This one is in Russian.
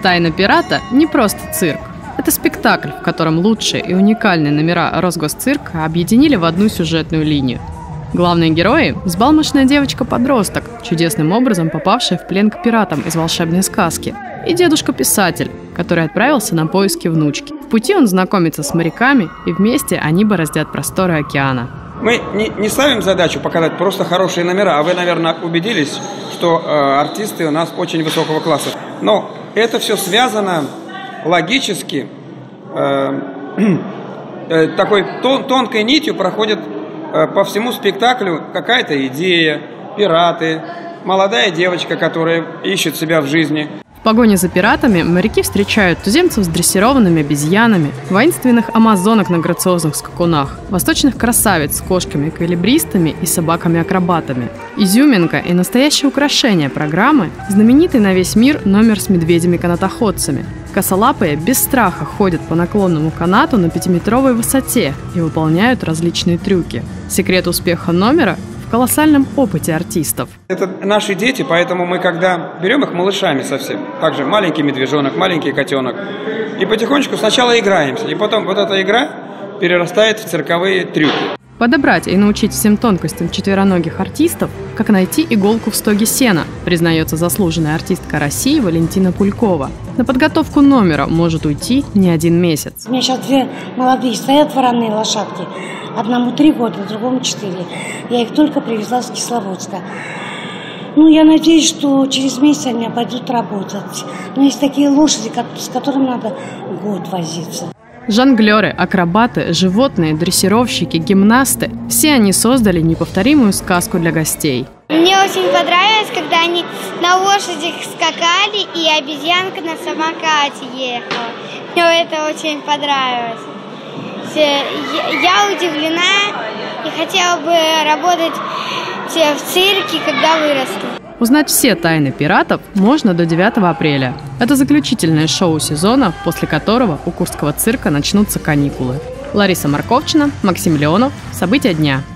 «Тайна пирата» не просто цирк. Это спектакль, в котором лучшие и уникальные номера Росгосцирка объединили в одну сюжетную линию. Главные герои – взбалмошная девочка-подросток, чудесным образом попавшая в плен к пиратам из волшебной сказки, и дедушка-писатель, который отправился на поиски внучки. В пути он знакомится с моряками, и вместе они бороздят просторы океана. Мы не ставим задачу показать просто хорошие номера, а вы, наверное, убедились, что артисты у нас очень высокого класса. Но это все связано логически, такой тонкой нитью проходит по всему спектаклю какая-то идея, пираты, молодая девочка, которая ищет себя в жизни. В погоне за пиратами моряки встречают туземцев с дрессированными обезьянами, воинственных амазонок на грациозных скакунах, восточных красавиц с кошками-эквилибристами и собаками-акробатами. Изюминка и настоящее украшение программы – знаменитый на весь мир номер с медведями-канатоходцами. Косолапые без страха ходят по наклонному канату на 5-метровой высоте и выполняют различные трюки. Секрет успеха номера в колоссальном опыте артистов. Это наши дети, поэтому мы, когда берем их малышами совсем, также маленький медвежонок, маленький котенок, и потихонечку сначала играемся, и потом вот эта игра перерастает в цирковые трюки. Подобрать и научить всем тонкостям четвероногих артистов, как найти иголку в стоге сена, признается заслуженная артистка России Валентина Пулькова. На подготовку номера может уйти не один месяц. У меня сейчас 2 молодые стоят вороные лошадки. Одному 3 года, другому 4. Я их только привезла с Кисловодска. Я надеюсь, что через месяц они пойдут работать. Но есть такие лошади, с которыми надо год возиться. Жонглеры, акробаты, животные, дрессировщики, гимнасты – все они создали неповторимую сказку для гостей. Мне очень понравилось, когда они на лошадях скакали и обезьянка на самокате ехала. Мне это очень понравилось. Я удивлена и хотела бы работать в цирке, когда вырасту. Узнать все тайны пиратов можно до 9 апреля. Это заключительное шоу сезона, после которого у Курского цирка начнутся каникулы. Лариса Марковчина, Максим Леонов. События дня.